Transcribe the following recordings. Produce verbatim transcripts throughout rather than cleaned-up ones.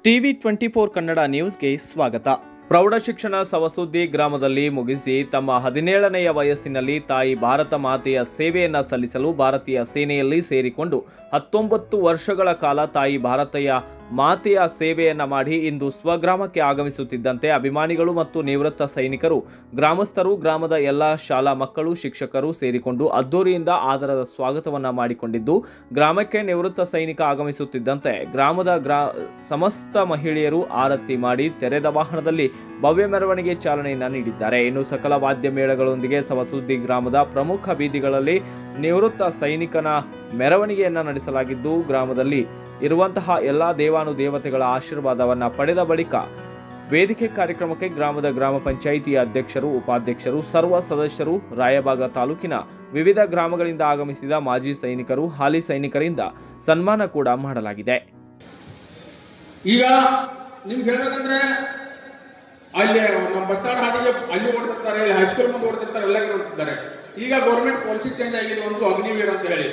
TV twenty four Kannada ನ್ಯೂಸ್ಗೆ ಸ್ವಾಗತ. ಪ್ರೌಢಶಿಕ್ಷಣ ಸವಸುದ್ದಿ ಗ್ರಾಮದಲ್ಲಿ ಮುಗಿಸಿ ತಮ್ಮ ಹದಿನೇಳನೆಯ ವಯಸ್ಸಿನಲ್ಲಿ ತಾಯಿ ಭಾರತ ಮಾತೆಯ ಸೇವೆಯನ್ನ ಸಲ್ಲಿಸಲು ಭಾರತೀಯ ಸೇನೆಯಲ್ಲಿ ಸೇರಿಕೊಂಡು ಹತ್ತೊಂಬತ್ತು ವರ್ಷಗಳ ಕಾಲ ತಾಯಿ ಭಾರತೀಯ ಮಾತೆಯ ಸೇವೆಯನ್ನ ಮಾಡಿ ಇಂದು ಸ್ವಗ್ರಾಮಕ್ಕೆ ಆಗಮಿಸುತ್ತಿದ್ದಂತೆ ಅಭಿಮಾನಿಗಳು ಮತ್ತು ನಿವೃತ್ತ ಸೈನಿಕರು, ಗ್ರಾಮಸ್ಥರು, ಗ್ರಾಮದ ಎಲ್ಲ ಶಾಲಾ ಮಕ್ಕಳು, ಶಿಕ್ಷಕರು ಸೇರಿಕೊಂಡು ಅದ್ದೂರಿಯಿಂದ ಆದರದ ಸ್ವಾಗತವನ್ನ ಮಾಡಿಕೊಂಡಿದ್ದು, ಗ್ರಾಮಕ್ಕೆ ನಿವೃತ್ತ ಸೈನಿಕ ಆಗಮಿಸುತ್ತಿದ್ದಂತೆ ಗ್ರಾಮದ ಗ್ರಾ ಸಮಸ್ತ ಮಹಿಳೆಯರು ಆರತಿ ಮಾಡಿ ತೆರೆದ ವಾಹನದಲ್ಲಿ ಭವ್ಯ ಮೆರವಣಿಗೆ ಚಾಲನೆಯನ್ನ ನೀಡಿದ್ದಾರೆ. ಇನ್ನು ಸಕಲ ವಾದ್ಯ ಮೇಳಗಳೊಂದಿಗೆ ಸವಸುದ್ದಿ ಗ್ರಾಮದ ಪ್ರಮುಖ ಬೀದಿಗಳಲ್ಲಿ ನಿವೃತ್ತ ಸೈನಿಕನ ಮೆರವಣಿಗೆಯನ್ನ ನಡೆಸಲಾಗಿದ್ದು, ಗ್ರಾಮದಲ್ಲಿ ಇರುವಂತಹ ಎಲ್ಲಾ ದೇವಾನು ದೇವತೆಗಳ ಆಶೀರ್ವಾದವನ್ನ ಪಡೆದ ಬಳಿಕ ವೇದಿಕೆ ಕಾರ್ಯಕ್ರಮಕ್ಕೆ ಗ್ರಾಮದ ಗ್ರಾಮ ಪಂಚಾಯಿತಿಯ ಅಧ್ಯಕ್ಷರು, ಉಪಾಧ್ಯಕ್ಷರು, ಸರ್ವ ಸದಸ್ಯರು, ರಾಯಬಾಗ ತಾಲೂಕಿನ ವಿವಿಧ ಗ್ರಾಮಗಳಿಂದ ಆಗಮಿಸಿದ ಮಾಜಿ ಸೈನಿಕರು, ಹಾಲಿ ಸೈನಿಕರಿಂದ ಸನ್ಮಾನ ಕೂಡ ಮಾಡಲಾಗಿದೆ. ಈಗ ನಿಮ್ಗೆ ಹೇಳ್ಬೇಕಂದ್ರೆ ಅಲ್ಲಿ ನಮ್ಮ ಬಸ್ತಾಡ್ ಹಾದಿಗೆ ಅಲ್ಲಿ ಓಡ್ತಿರ್ತಾರೆ, ಹೈಸ್ಕೂಲ್ ಮುಂದೆ ಓಡ್ತಿರ್ತಾರೆ, ಎಲ್ಲ ಓಡ್ತಿರ್ತಾರೆ. ಈಗ ಗೌರ್ಮೆಂಟ್ ಪಾಲಿಸಿ ಚೇಂಜ್ ಆಗಿದೆ, ಒಂದು ಅಗ್ನಿವೀರ್ ಅಂತ ಹೇಳಿ.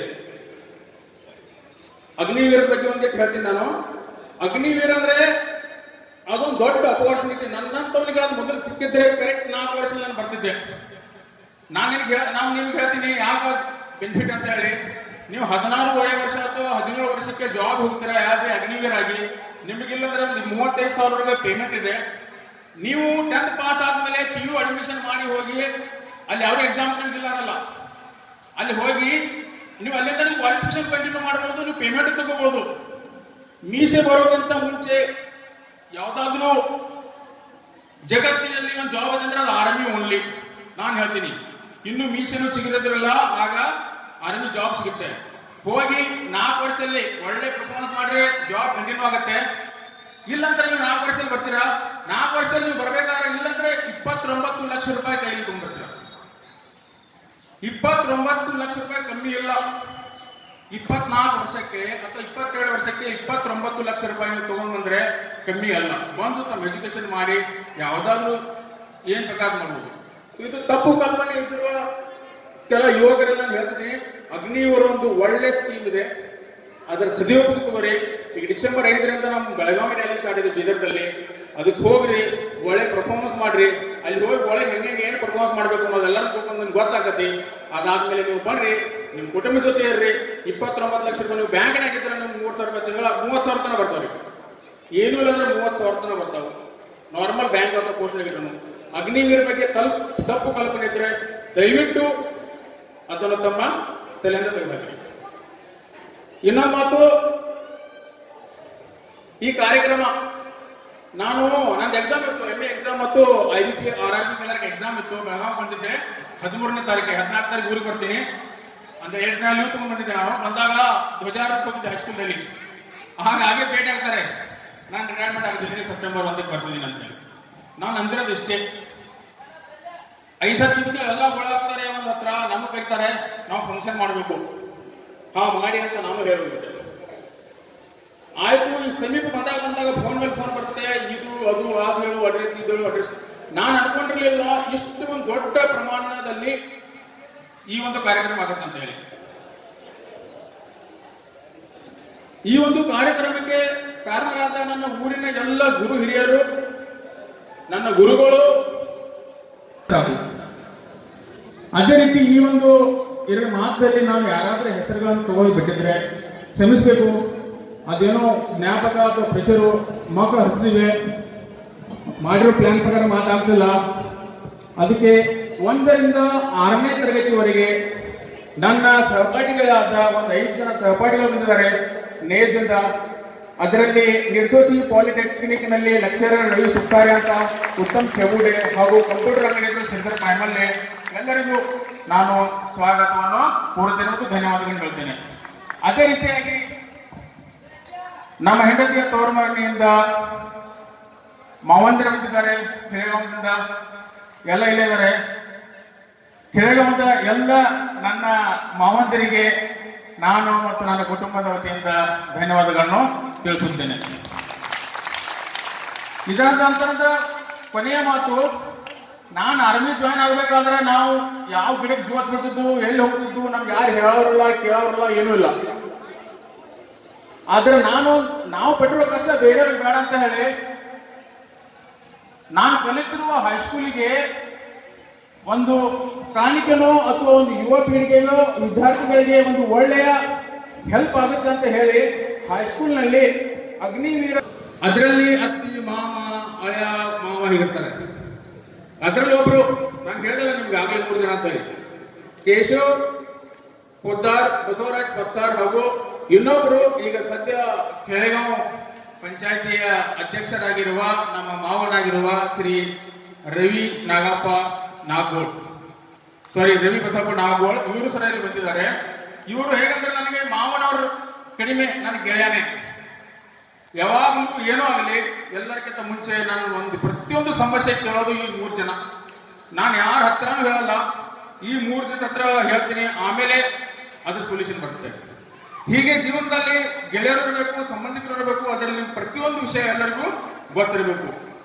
ಅಗ್ನಿವೀರ್ ಬಗ್ಗೆ ಒಂದು ಹೇಳ್ತೀನಿ ನಾನು. ಅಗ್ನಿವೀರ್ ಅಂದ್ರೆ ಅದೊಂದು ದೊಡ್ಡ ಅಪರ್ಚುನಿಟಿ. ನನ್ನಂತವನಿಗೆ ಅದು ಮೊದಲು ಸಿಕ್ಕಿದ್ರೆ ಕರೆಕ್ಟ್ ನಾಲ್ಕು ವರ್ಷ ನಾನು ಬರ್ತಿದ್ದೆ. ನಾನು ನಿಮ್ಗೆ ನಾವು ನಿಮ್ಗೆ ಹೇಳ್ತೀನಿ ಯಾಕೆ ಬೆನಿಫಿಟ್ ಅಂತ ಹೇಳಿ. ನೀವು ಹದಿನಾರೂವರೆ ವರ್ಷ ಅಥವಾ ಹದಿನೇಳು ವರ್ಷಕ್ಕೆ ಜಾಬ್ ಹೋಗ್ತೀರಾ ಆಸ್ ಎ ಅಗ್ನಿವೀರ್ ಆಗಿ. ನಿಮಗಿಲ್ಲಂದ್ರೆ ಒಂದು ಮೂವತ್ತೈದು ಸಾವಿರ ರೂಪಾಯಿ ಪೇಮೆಂಟ್ ಇದೆ. ನೀವು ಟೆಂತ್ ಪಾಸ್ ಆದ್ಮೇಲೆ ಪಿ ಯು ಅಡ್ಮಿಷನ್ ಮಾಡಿ ಹೋಗಿ ಅಲ್ಲಿ ಅವ್ರ ಎಕ್ಸಾಮ್ ನಿಮ್ಗಿಲ್ಲ ಅನ್ನಲ್ಲ, ಅಲ್ಲಿ ಹೋಗಿ ನೀವು ಅಲ್ಲಿಂದ ನೀವು ಕ್ವಾಲಿಫಿಕೇಶನ್ ಕಂಟಿನ್ಯೂ ಮಾಡಬಹುದು, ನೀವು ಪೇಮೆಂಟ್ ತಗೋಬಹುದು. ಮೀಸೆ ಬರೋದಂತ ಮುಂಚೆ ಯಾವ್ದಾದ್ರು ಜಗತ್ತಿನಲ್ಲಿ ಒಂದು ಜಾಬ್ ಅದಂದ್ರೆ ಅದು ಆರ್ಮಿ ಓನ್ಲಿ. ನಾನು ಹೇಳ್ತೀನಿ, ಇನ್ನು ಮೀಸೆನೂ ಸಿಗಿರೋದ್ರಲ್ಲ, ಆಗ ಆರ್ಮಿ ಜಾಬ್ ಸಿಗುತ್ತೆ. ಹೋಗಿ ನಾಲ್ಕು ವರ್ಷದಲ್ಲಿ ಒಳ್ಳೆ ಪರ್ಫಾರ್ಮೆನ್ಸ್ ಮಾಡಿದ್ರೆ ಜಾಬ್ ಕಂಟಿನ್ಯೂ ಆಗುತ್ತೆ. ಇಲ್ಲಂದ್ರೆ ನೀವು ನಾಲ್ಕು ವರ್ಷದಲ್ಲಿ ಬರ್ತೀರಾ, ನಾಲ್ಕು ವರ್ಷದಲ್ಲಿ ನೀವು ಬರ್ಬೇಕಾದ್ರೆ ಇಲ್ಲಂದ್ರೆ ಇಪ್ಪತ್ತೊಂಬತ್ತು ಲಕ್ಷ ರೂಪಾಯಿ ಕೈಲಿ ತಗೊಂಡ್ಬರ್ತೀರ. ಇಪ್ಪತ್ತೊಂಬತ್ತು ಲಕ್ಷ ರೂಪಾಯಿ ಕಮ್ಮಿ ಇಲ್ಲ. ಇಪ್ಪತ್ನಾಲ್ಕು ವರ್ಷಕ್ಕೆ ಅಥವಾ ಇಪ್ಪತ್ತೆರಡು ವರ್ಷಕ್ಕೆ ಇಪ್ಪತ್ತೊಂಬತ್ತು ಲಕ್ಷ ರೂಪಾಯಿ ನೀವು ತಗೊಂಡ್ ಬಂದ್ರೆ ಕಮ್ಮಿ ಅಲ್ಲ. ಬಂದು ತಮ್ಮ ಎಜುಕೇಶನ್ ಮಾಡಿ ಯಾವ್ದಾದ್ರು ಏನ್ ಬೇಕಾದ್ರೂ ಮಾಡ್ಬೋದು. ಇದು ತಪ್ಪು ಕಲ್ಪನೆ ಇದ್ದಿರುವ ಕೆಲ ಯುವಕರೆಲ್ಲ ಹೇಳ್ತಿದ್ದೀನಿ. ಅಗ್ನಿವರ ಒಂದು ಒಳ್ಳೆ ಸ್ಕೀಮ್ ಇದೆ, ಅದರ ಸದುಪಯೋಗ ತಗೋರಿ. ಈಗ ಡಿಸೆಂಬರ್ ಐದರಿಂದ ನಮ್ಮ ಬೆಳಗಾವಿ ರ್ಯಾಲಿ ಸ್ಟಾರ್ಟ್ ಇದೆ ಬೀದರ್ದಲ್ಲಿ. ಅದಕ್ಕೆ ಹೋಗ್ರಿ, ಒಳ್ಳೆ ಪರ್ಫಾರ್ಮೆನ್ಸ್ ಮಾಡ್ರಿ. ಅಲ್ಲಿ ಹೋಗಿ ಒಳಗೆ ಹೆಂಗೆ ಏನ್ ಪರ್ಫಾರ್ಮೆನ್ಸ್ ಮಾಡ್ಬೇಕು ಅನ್ನೋದೆಲ್ಲ ನಿಮ್ಗೆ ಗೊತ್ತಾಗತ್ತೆ. ಅದಾದ್ಮೇಲೆ ನೀವು ಬನ್ರಿ, ನಿಮ್ ಕುಟುಂಬ ಜೊತೆ ಇರ್ರಿ. ಇಪ್ಪತ್ತೊಂಬತ್ತು ಲಕ್ಷ ರೂಪಾಯಿ ನೀವು ಬ್ಯಾಂಕ್ ಆಗಿದ್ರೆ ನಿಮ್ಗೆ ಮೂರ್ ಸಾವಿರ ರೂಪಾಯಿ ತಿಂಗಳ ಮೂವತ್ ಸಾವಿರ ತನ ಬರ್ತಾವ್ರಿ. ಏನು ಇಲ್ಲ ಅಂದ್ರೆ ಮೂವತ್ ಸಾವಿರ ತನ ಬರ್ತಾವ ನಾರ್ಮಲ್ ಬ್ಯಾಂಕ್ ಅಥವಾ ಪೋಸ್ಟ್ನಾಗಿದ್ರು. ಅಗ್ನಿವೀರ್ ಬಗ್ಗೆ ತಲ್ ತಪ್ಪು ಕಲ್ಪನೆ ಇದ್ರೆ ದಯವಿಟ್ಟು ಅದನ್ನು ತಮ್ಮ ತಲೆಯಿಂದ ತೆಗೆದಾಕ್ರಿ. ಇನ್ನೊಂದು ಮಾತು, ಈ ಕಾರ್ಯಕ್ರಮ ನಾನು ನಂದು ಎಕ್ಸಾಮ್ ಇತ್ತು, ಎಂ ಎ ಎಕ್ಸಾಮ್ ಮತ್ತು I B P R R P ಕಲರ್ಗೆ ಎಕ್ಸಾಮ್ ಇತ್ತು. ಬೆಳಗಾವಿ ಬಂದಿದ್ದೆ ಹದಿಮೂರನೇ ತಾರೀಕಿಗೆ, ಹದಿನಾಲ್ಕು ತಾರೀಕು ಊರಿಗೆ ಬರ್ತೀನಿ ಅಂದ್ರೆ ಎರಡು ದಿನ ಲೀವ್ ತಗೊಂಡ್ ಬಂದಿದ್ದೆ. ನಾವು ಬಂದಾಗ ಧ್ವಜಾರೋಹಣಕ್ಕೆ ಹೋಗಿದ್ದೆ ಹೈಸ್ಕೂಲ್ದಲ್ಲಿ. ಹಾಗೆ ಭೇಟಿ ಆಗ್ತಾರೆ, ನಾನು ರಿಟೈರ್ಮೆಂಟ್ ಆಗ್ತಿದ್ದೀನಿ, ಸೆಪ್ಟೆಂಬರ್ ಒಂದಕ್ಕೆ ಬರ್ತಿದ್ದೀನಿ ಅಂತ ಹೇಳಿ. ನಾನು ಅಂದಿರೋದು ಇಷ್ಟೇ, ಐದು ಹತ್ತು ನಿಮಿಷ ಎಲ್ಲ ಒಳಗಾಗ್ತಾರೆ ಒಂದ್ ಹತ್ರ, ನಮ್ಗೆ ಕರೀತಾರೆ, ನಾವು ಫಂಕ್ಷನ್ ಮಾಡಬೇಕು, ಹಾ ಮಾಡಿ ಅಂತ ನಾನು ಹೇಳ್ಬಿಟ್ಟೆ. ಆಯ್ತು, ಈ ಸಮೀಪ ಬಂದಾಗ ಬಂದಾಗ ಫೋನ್ ಮೇಲೆ ಫೋನ್ ಬರುತ್ತೆ, ಇದು ಅದು ಅದು ಹೇಳು, ಅಡ್ರೆಸ್ ಇದು ಅಡ್ರೆಸ್. ನಾನು ಅನ್ಕೊಂಡಿರ್ಲಿಲ್ಲ ಇಷ್ಟು ಒಂದು ದೊಡ್ಡ ಪ್ರಮಾಣದಲ್ಲಿ ಈ ಒಂದು ಕಾರ್ಯಕ್ರಮ ಆಗುತ್ತೆ ಅಂತ ಹೇಳಿ. ಈ ಒಂದು ಕಾರ್ಯಕ್ರಮಕ್ಕೆ ಕಾರಣರಾದ ನನ್ನ ಊರಿನ ಎಲ್ಲ ಗುರು ಹಿರಿಯರು, ನನ್ನ ಗುರುಗಳು, ಅದೇ ರೀತಿ ಈ ಒಂದು ಎರಡು ಮಾಸದಲ್ಲಿ ನಾವು ಯಾರಾದ್ರೂ ಹೆಸರುಗಳನ್ನು ತಗೊಂಡು ಬಿಟ್ಟಿದ್ರೆ ಕ್ಷಮಿಸಬೇಕು. ಅದೇನೋ ಜ್ಞಾಪಕ ಅಥವಾ ಪ್ರೆಷರು, ಮಕ್ಕಳು ಹರಿಸ್ತಿವೆ, ಮಾಡಿರೋ ಪ್ಲಾನ್ ಪ್ರಕಾರ ಮಾತಾಗ್ತಿಲ್ಲ. ಅದಕ್ಕೆ ಒಂದರಿಂದ ಆರನೇ ತರಗತಿವರೆಗೆ ನನ್ನ ಸಹಪಾಠಿಗಳಾದ ಒಂದು ಐದು ಜನ ಸಹಪಾಠಿಗಳು ಬಂದಿದ್ದಾರೆ ನೇರದಿಂದ. ಅದರಲ್ಲಿ ನಿರ್ಸೋಸಿ ಪಾಲಿಟೆಕ್ನಿಕ್ ನಲ್ಲಿ ಲೆಕ್ಚರರ್ ರವಿ ಸುಕ್ತಾರೆ ಅಂತ, ಉತ್ತಮ್ ಕೆಬುಡೆ ಹಾಗೂ ಕಂಪ್ಯೂಟರ್ ಅಂಗಡಿಯವರು ಶ್ರೀಧರ್ ಕಾಯ್ಮಲ್ಲೆ, ಎಲ್ಲರಿಗೂ ನಾನು ಸ್ವಾಗತವನ್ನು ಕೋರುತ್ತೇನೆ ಮತ್ತು ಧನ್ಯವಾದಗಳನ್ನು ಹೇಳ್ತೇನೆ. ಅದೇ ರೀತಿಯಾಗಿ ನಮ್ಮ ಹೆಂಡತಿಯ ತೋರ್ಮನೆಯಿಂದ ಮಾವಂದಿರ ಬಂದಿದ್ದಾರೆ, ಕೆಳಗಾಮದಿಂದ ಎಲ್ಲ ಇಲ್ಲಿದ್ದಾರೆ. ಕೆಳಗಾಮದ ಎಲ್ಲ ನನ್ನ ಮಾವಂದಿರಿಗೆ ನಾನು ಮತ್ತು ನನ್ನ ಕುಟುಂಬದ ವತಿಯಿಂದ ಧನ್ಯವಾದಗಳನ್ನು ತಿಳಿಸುತ್ತೇನೆ. ಇದರ ನಂತರ ಕೊನೆಯ ಮಾತು, ನಾನು ಆರ್ಮಿ ಜಾಯ್ನ್ ಆಗ್ಬೇಕಾದ್ರೆ ನಾವು ಯಾವ ಗಿಡಕ್ಕೆ ಜೋತ್ ಬಿಡ್ತಿದ್ದು, ಎಲ್ಲಿ ಹೋಗ್ತಿದ್ದು, ನಮ್ಗೆ ಯಾರು ಹೇಳೋರಿಲ್ಲ, ಕೇಳೋರಿಲ್ಲ, ಏನೂ ಇಲ್ಲ. ಆದ್ರೆ ನಾನು ನಾವು ಪಟ್ಟಿರೋ ಕಷ್ಟ ಬೇರೆಯವ್ರಿಗೆ ಬೇಡ ಅಂತ ಹೇಳಿ ನಾನು ಕಲಿತಿರುವ ಹೈಸ್ಕೂಲಿಗೆ ಒಂದು ಕಾಣಿಕನೋ ಅಥವಾ ಒಂದು ಯುವ ಪೀಳಿಗೆಯೋ ವಿದ್ಯಾರ್ಥಿಗಳಿಗೆ ಒಂದು ಒಳ್ಳೆಯ ಹೆಲ್ಪ್ ಆಗುತ್ತೆ ಅಂತ ಹೇಳಿ ಹೈಸ್ಕೂಲ್ನಲ್ಲಿ ಅಗ್ನಿವೀರ ಅದರಲ್ಲಿ ಅತ್ತಿ ಮಾಮ ಅಳಿಯ ಮಾವ ಹೀಗಿರ್ತಾರೆ. ಅದರಲ್ಲಿ ಒಬ್ರು ನಾನು ಹೇಳಿದಲ್ಲ ನಿಮ್ಗೆ ಆಗಲೇ ಮೂರು ಜನ ಅಂತ ಹೇಳಿ, ಕೇಶವ್ ಪೊದ್ದಾರ್, ಬಸವರಾಜ್ ಪತ್ತಾರ್ ಹಾಗೂ ಇನ್ನೊಬ್ರು ಈಗ ಸದ್ಯ ಕೆಳಗಾಂವ್ ಪಂಚಾಯತಿಯ ಅಧ್ಯಕ್ಷರಾಗಿರುವ ನಮ್ಮ ಮಾವನಾಗಿರುವ ಶ್ರೀ ರವಿ ನಾಗಪ್ಪ ನಾಗೋಳ್, ಸಾರಿ ರವಿ ಬಸಪ್ಪ ನಾಗೋಳ್, ಇವರು ಸರಿಯಲ್ಲಿ ಬಂದಿದ್ದಾರೆ. ಇವರು ಹೇಗಂದ್ರೆ ನನಗೆ ಮಾವನವರು ಕಡಿಮೆ, ನನಗೆ ಗೆಳೆಯನೇ. ಯಾವಾಗಲೂ ಏನೋ ಆಗಲಿ ಎಲ್ಲರಿಗಿಂತ ಮುಂಚೆ ನಾನು ಒಂದು ಪ್ರತಿಯೊಂದು ಸಮಸ್ಯೆ ಕೇಳೋದು ಈ ಮೂರು ಜನ. ನಾನು ಯಾರ ಹತ್ರನೂ ಹೇಳಲ್ಲ, ಈ ಮೂರು ಜನ ಹತ್ರ ಹೇಳ್ತೀನಿ, ಆಮೇಲೆ ಅದ್ರ ಸೊಲ್ಯೂಷನ್ ಬರುತ್ತೆ. ಹೀಗೆ ಜೀವನದಲ್ಲಿ ಗೆಳೆಯರು ಇರಬೇಕು, ಸಂಬಂಧಿಕರು ಇರಬೇಕು, ಅದರಲ್ಲಿ ಪ್ರತಿಯೊಂದು ವಿಷಯ ಎಲ್ಲರಿಗೂ ಗೊತ್ತಿರಬೇಕು.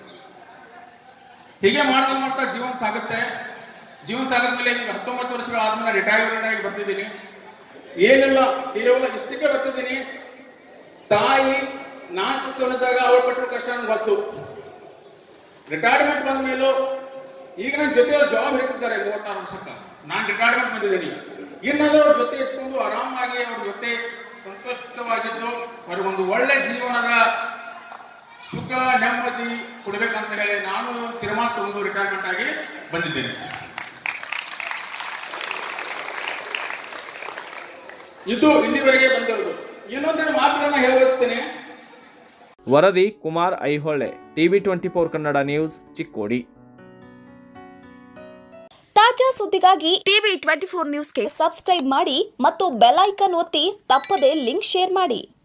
ಹೀಗೆ ಮಾಡ್ತಾ ಮಾಡ್ತಾ ಜೀವನ ಸಾಗುತ್ತೆ. ಜೀವನ ಸಾಗದ ಮೇಲೆ ಈಗ ಹತ್ತೊಂಬತ್ತು ವರ್ಷಗಳಾದ್ಮೇಲೆ ರಿಟೈರ್ಡ್ ಆಗಿ ಬರ್ತಿದ್ದೀನಿ. ಏನಿಲ್ಲ, ಕೇವಲ ಇಷ್ಟಕ್ಕೆ ಬರ್ತಿದ್ದೀನಿ. ತಾಯಿ ನಾನ್ ಚಿಕ್ಕವನಿದ್ದಾಗ ಅವಳು ಪಟ್ಟಿರೋ ಕಷ್ಟ ನನಗೆ ಗೊತ್ತು. ರಿಟೈರ್ಮೆಂಟ್ ಬಂದ ಮೇಲೂ ಈಗ ನನ್ನ ಜೊತೆ ಜಾಬ್ ಹಿಡಿತಿದ್ದಾರೆ ಮೂವತ್ತಾರು ವರ್ಷಕ್ಕ. ನಾನು ರಿಟೈರ್ಮೆಂಟ್ ಬಂದಿದ್ದೀನಿ. ಇನ್ನಾದ್ರೂ ಅವ್ರ ಜೊತೆ ಇಟ್ಕೊಂಡು ಆರಾಮಾಗಿ ಅವ್ರ ಜೊತೆ ಸಂತೋಷವಾಗಿದ್ದು ಅವ್ರಿಗೊಂದು ಒಳ್ಳೆ ಜೀವನದ ಸುಖ ನೆಮ್ಮದಿ ಕೊಡ್ಬೇಕಂತ ಹೇಳಿ ನಾನು ತೀರ್ಮಾನ ತಗೊಂಡು ರಿಟೈರ್ಮೆಂಟ್ ಆಗಿ ಬಂದಿದ್ದೇನೆ. ಇದು ಇಲ್ಲಿವರೆಗೆ ಬಂದಿರುವುದು. ಇನ್ನೊಂದೆರಡು ಮಾತುಗಳನ್ನ ಹೇಳಬಯಸ್ತೇನೆ. ವರದಿ Kumar Aihole, TV twenty four Kannada news, Chikkodi. ತಾಜಾ ಸುದ್ದಿಗಾಗಿ ಟಿವಿ ಟ್ವೆಂಟಿ ಫೋರ್ ನ್ಯೂಸ್ಗೆ ಸಬ್ಸ್ಕ್ರೈಬ್ ಮಾಡಿ ಮತ್ತು ಬೆಲ್ ಐಕಾನ್ ಒತ್ತಿ ತಪ್ಪದೇ ಲಿಂಕ್ ಶೇರ್ ಮಾಡಿ.